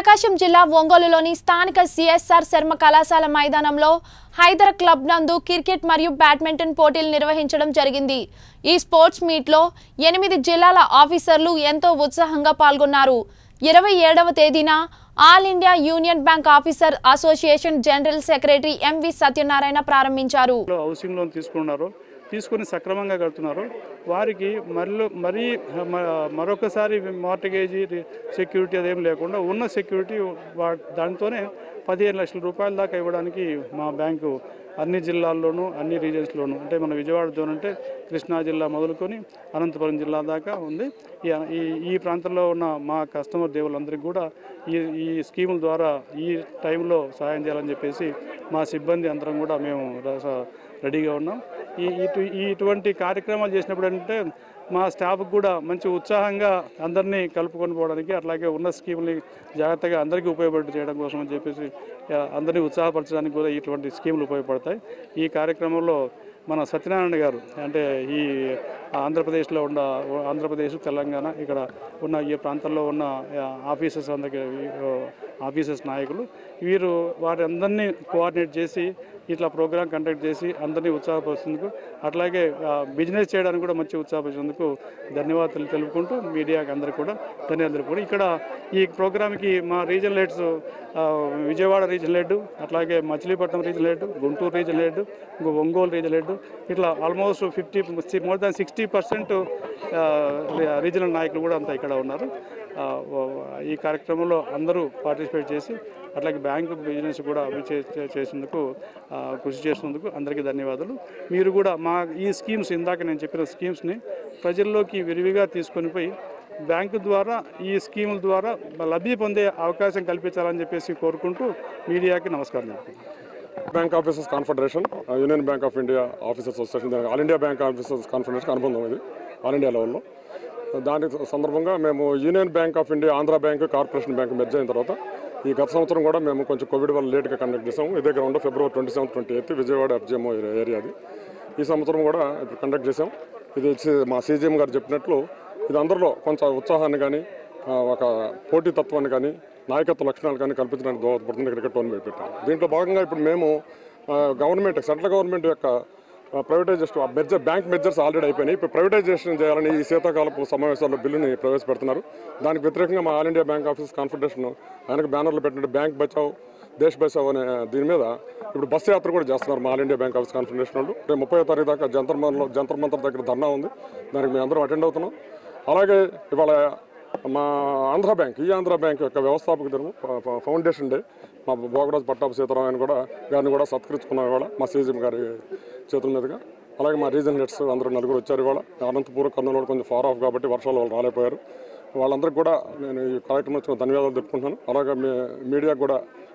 ప్రకాశం జిల్లా ఒంగోలులోని స్థానిక సిఎస్ఆర్ శర్మ కళాశాల మైదానంలో హైదర్ క్లబ్ నందు క్రికెట్ మరియు బ్యాడ్మింటన్ పోటీలు నిర్వహించడం జరిగింది। ఈ స్పోర్ట్స్ మీట్ లో 8 జిల్లాల ఆఫీసర్లు ఎంతో ఉత్సాహంగా పాల్గొన్నారు। 27వ తేదీన all India union bank officer association general secretary M V Satyanarayana ప్రారంభించారు। హౌసింగ్ లోన్ తీసుకొని సక్రమంగా కడుతున్నారు వారికి మరొకసారి మార్టిగేజ్ సెక్యూరిటీ అదేం లేకుండా ఉన్న సెక్యూరిటీ దాంతోనే 15 లక్షల రూపాయల దాకా ఇవ్వడానికి మా బ్యాంకు అన్ని జిల్లాల్లోనూ అన్ని రీజన్స్లోనూ అంటే మన విజయవాడ జోన్ అంటే కృష్ణా జిల్లా మొదలుకొని అనంతపురం జిల్లా దాకా ఉంది। ఈ ప్రాంతంలో ఉన్న మా కస్టమర్ దేవులందరికీ కూడా ఈ స్కీముల ద్వారా ఈ టైంలో సహాయం చేయాలని చెప్పేసి మా సిబ్బంది అందరం కూడా మేము రెడీగా ఉన్నాం। ఇటువంటి కార్యక్రమాలు చేసినప్పుడు అంటే మా స్టాఫ్కి కూడా మంచి ఉత్సాహంగా అందరినీ కలుపుకొని పోవడానికి అట్లాగే ఉన్న స్కీముల్ని జాగ్రత్తగా అందరికీ ఉపయోగపడి చేయడం కోసం అని చెప్పేసి అందరినీ ఉత్సాహపరచడానికి కూడా ఇటువంటి స్కీములు ఉపయోగపడతాయి। ఈ కార్యక్రమంలో మన సత్యనారాయణ గారు అంటే ఈ ఆంధ్రప్రదేశ్లో ఉన్న ఆంధ్రప్రదేశ్ తెలంగాణ ఇక్కడ ఉన్న ఈ ప్రాంతంలో ఉన్న ఆఫీసర్స్ ఆఫీసర్స్ నాయకులు వీరు వారి అందరినీ కోఆర్డినేట్ చేసి ఇట్లా ప్రోగ్రాం కండక్ట్ చేసి అందరినీ ఉత్సాహపరిచేందుకు అట్లాగే బిజినెస్ చేయడానికి కూడా మంచి ఉత్సాహపరిచేందుకు ధన్యవాదాలు తెలుపుకుంటూ మీడియాకి అందరికీ కూడా ధన్యవాదాలు తెలుపుకుంటూ ఇక్కడ ఈ ప్రోగ్రామ్కి మా regional heads Vijayawada regional head అట్లాగే Machilipatnam regional head Guntur regional head Ongole regional head ఇట్లా ఆల్మోస్ట్ మోర్ దాన్ 60% రీజనల్ నాయకులు కూడా అంతా ఇక్కడ ఉన్నారు। ఈ కార్యక్రమంలో అందరూ పార్టిసిపేట్ చేసి అట్లాగే బ్యాంకు బిజినెస్ కూడా చేసేందుకు కృషి చేసినందుకు అందరికీ ధన్యవాదాలు। మీరు కూడా మా ఈ స్కీమ్స్ ఇందాక నేను చెప్పిన స్కీమ్స్ని ప్రజల్లోకి విరివిగా తీసుకొని పోయి బ్యాంకు ద్వారా ఈ స్కీముల ద్వారా లబ్ధి పొందే అవకాశం కల్పించాలని చెప్పేసి కోరుకుంటూ మీడియాకి నమస్కారం। Bank officers confederation union bank of India officers association all India bank officers confederation అనుబంధం ఇది ఆల్ ఇండియా లెవెల్లో। దాని సందర్భంగా మేము union bank of India Andhra bank corporation bank merge అయిన తర్వాత ఈ గత సంవత్సరం కూడా మేము కొంచెం కోవిడ్ వల్ల లేట్గా కండక్ట్ చేసాము। ఇదే గ్రౌండ్ ఫిబ్రవరి 27, 28 విజయవాడ FGMO ఏరియాది ఈ సంవత్సరం కూడా ఇప్పుడు కండక్ట్ చేసాం। ఇది మా CGM గారు చెప్పినట్లు ఇది అందరిలో కొంచెం ఉత్సాహాన్ని కానీ ఒక పోటీతత్వాన్ని కానీ నాయకత్వ లక్షణాలు కానీ కల్పించడానికి దోహదపడుతుంది క్రికెట్ టోర్నమెంట్ పెట్టాము। దీంట్లో భాగంగా ఇప్పుడు మేము గవర్నమెంట్ సెంట్రల్ గవర్నమెంట్ యొక్క ప్రైవేటైజేషన్ బ్యాంక్ మెజర్స్ ఆల్రెడీ అయిపోయినాయి। ఇప్పుడు ప్రైవేటైజేషన్ చేయాలని ఈ శీతాకాలపు సమావేశాల్లో బిల్లుని ప్రవేశపెడుతున్నారు। దానికి వ్యతిరేకంగా మా all India bank office confederation ఆయనకు బ్యానర్లు పెట్టినట్టు బ్యాంక్ బచావ్ దేశ్ బచావ్ అనే దీని మీద ఇప్పుడు బస్సు యాత్ర కూడా చేస్తున్నారు మా all India bank office confederation వాళ్ళు। రేపు 30వ తారీఖు దాకా జంతర్ మంతర్ దగ్గర ధర్నా ఉంది, దానికి మేము అందరం అటెండ్ అవుతున్నాం। అలాగే ఇవాళ మా ఆంధ్ర బ్యాంక్ యొక్క వ్యవస్థాపక దినం ఫౌండేషన్ డే మా భోగరాజు పట్టాభి సీతారామన్ గారిని కూడా సత్కరించుకున్నాం ఇవాళ మా CGM గారి చేతుల మీదుగా। అలాగే మా రీజనల్ హెడ్స్ అందరూ 4 వచ్చారు ఇవాళ। అనంతపురం కర్నూలు కొంచెం ఫార్ ఆఫ్ కాబట్టి వర్షాలు వాళ్ళు రాలేకపోయారు, వాళ్ళందరికీ కూడా నేను ఈ కార్యక్రమం వచ్చిన ధన్యవాదాలు చెప్పుకుంటున్నాను। అలాగే మీడియాకు కూడా